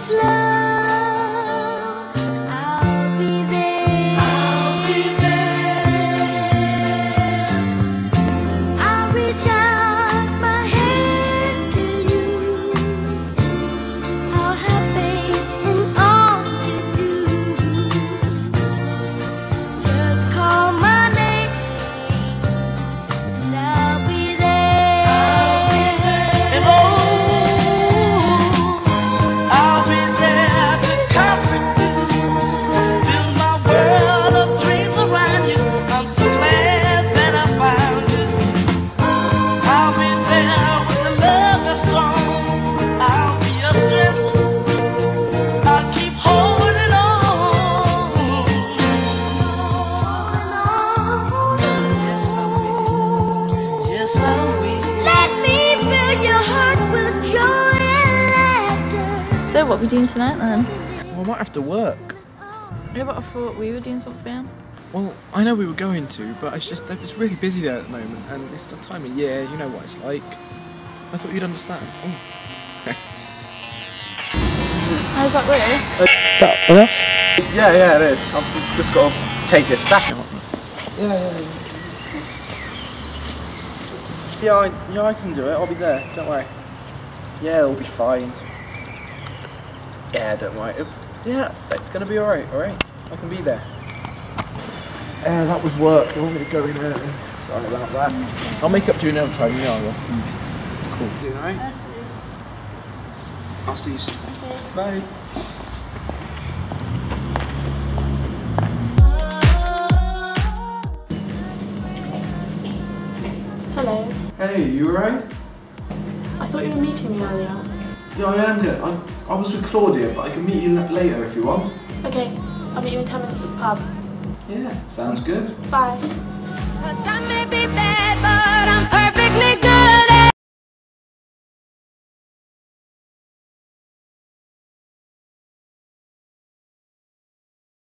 this love, I'll be there. I'll be there. I'll reach out my hand to you. I'll have faith in all you do. Just call my name and I'll be there. I'll be there. And oh, I'll be there to comfort you, build my world of dreams around you. I'm so glad that I found you. I'll be there with the love that's strong. I'll be your strength. I'll keep holding on. Yes, I will. Yes, I will. Let me fill your heart with joy and laughter. So what are we doing tonight then? Well, I might have to work. Yeah, but I thought we were doing something. Well, I know we were going to, but it's really busy there at the moment, and it's the time of year, you know what it's like. I thought you'd understand. Oh. How's that really? Yeah, it is. I've just got to take this back. Yeah, I can do it. I'll be there. Don't worry. Yeah, it'll be fine. Yeah, don't worry. Yeah, it's gonna be alright. I can be there. Yeah, that was work. You want me to go in early? Sorry about that. I'll make up to you another time. You know I will. Cool. You alright? I'll see you soon. Bye. Hello. Hey, you alright? I thought you were meeting me earlier. Yeah, I am good. I was with Claudia, but I can meet you later if you want. Okay, I'll meet you in 10 minutes at the pub. Yeah, sounds good. Bye. 'Cause I may be bad.